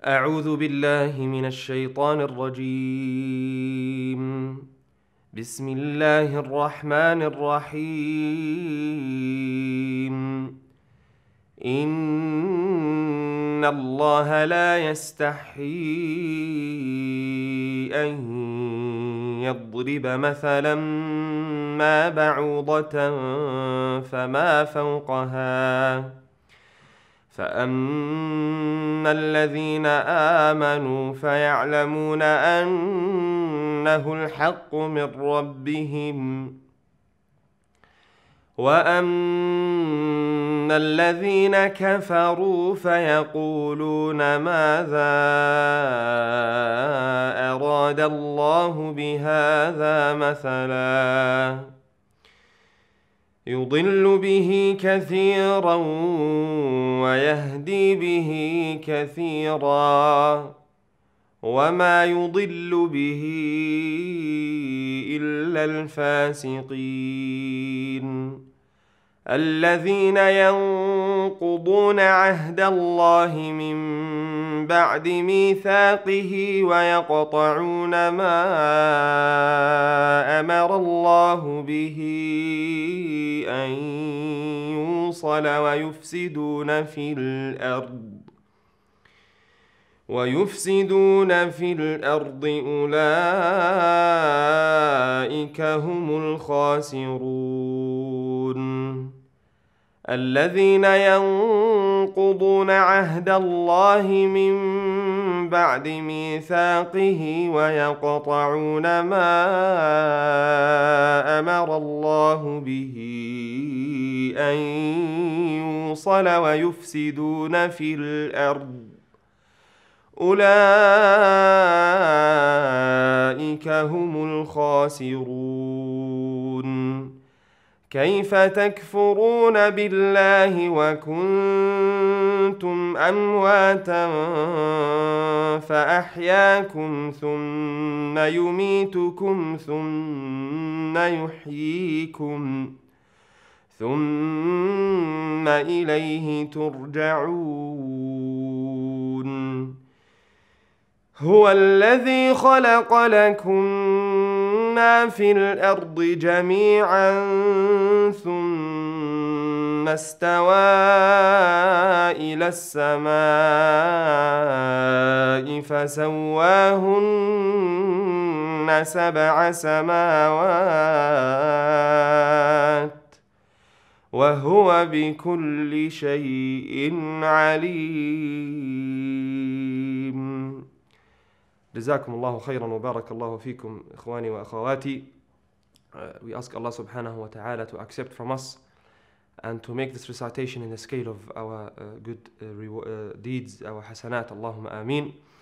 أعوذ بالله من الشيطان الرجيم. بسم الله الرحمن الرحيم. إن الله لا يستحيي أن يضرب مثلا ما بعوضة فما فوقها، فأما الذين آمنوا فيعلمون أنه الحق من ربهم، وأما الذين كفروا فيقولون ماذا أراد الله بهذا مثلا، يضل به كثيرا ويهدي به كثيرا، وما يضل به إلا الفاسقين الذين ينقضون عهد الله من بعد ميثاقه ويقطعون ما أمر الله به أن يوصل ويفسدون في الأرض أولئك هم الخاسرون الذين ينقضون عهد الله من بعد ميثاقه ويقطعون ما أمر الله به أن يوصل ويفسدون في الأرض أولئك هم الخاسرون كيف تكفرون بالله وكنتم أمواتا فأحياكم ثم يميتكم ثم يحييكم ثم إليه ترجعون هو الذي خلق لكم ما في الأرض جميعا ثم استوى إلى السماء فسواهن 7 سماوات وهو بكل شيء عليم. جزاكم الله خيرا وبارك الله فيكم إخواني وأخواتي. We ask Allah subhanahu wa ta'ala to accept from us and to make this recitation in the scale of our good deeds, our hasanat. Allahumma ameen.